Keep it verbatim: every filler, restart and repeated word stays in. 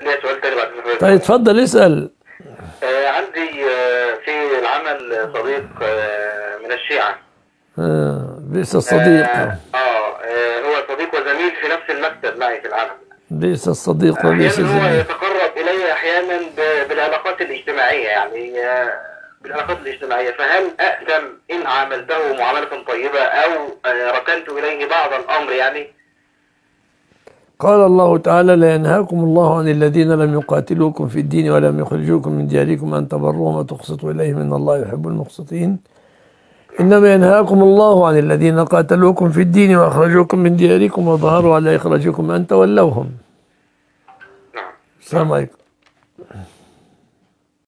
ليا سؤال تاني بعد كده. طيب اتفضل اسأل. آه عندي آه في العمل صديق آه من الشيعة. آه بئس آه, الصديق. آه, آه هو صديق وزميل في نفس المكتب معي في العمل. بئس الصديق وبئس أحيانا هو الزميل. يتقرب إلي أحيانا ب- بالعلاقات الاجتماعية، يعني آه بالعلاقات الاجتماعية، فهل أأثم إن عاملته معاملة طيبة أو آه ركنت إليه بعض الأمر يعني؟ قال الله تعالى: لا ينهاكم الله عن الذين لم يقاتلوكم في الدين ولم يخرجوكم من دياركم أن تبروهم وتقسطوا إليهم إن الله يحب المقسطين. إنما ينهاكم الله عن الذين قاتلوكم في الدين وأخرجوكم من دياركم وظهروا على إخراجكم أن تولوهم. نعم. السلام عليكم.